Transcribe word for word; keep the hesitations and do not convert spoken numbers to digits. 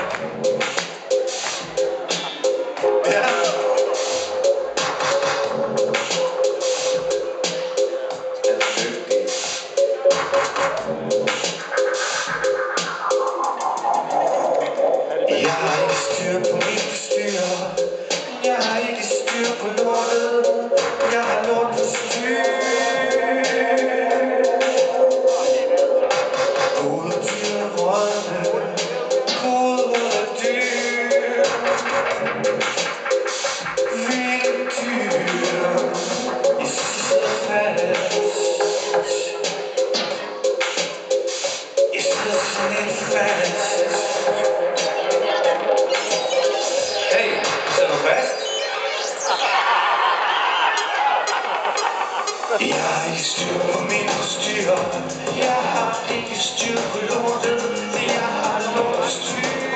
Jeg har ikke styr på mit forstyr. Jeg har ikke styr på lortet. Jeg har lort på styr. Gode dyr rådne. Gode dyr. Vilde dyr. I sidder fast. I sidder sådan lidt fast. Hey, sidder du fast? Jeg har ikke styr på mit forstyr. Jeg har ikke styr på lortet. Jeg har lort på styr.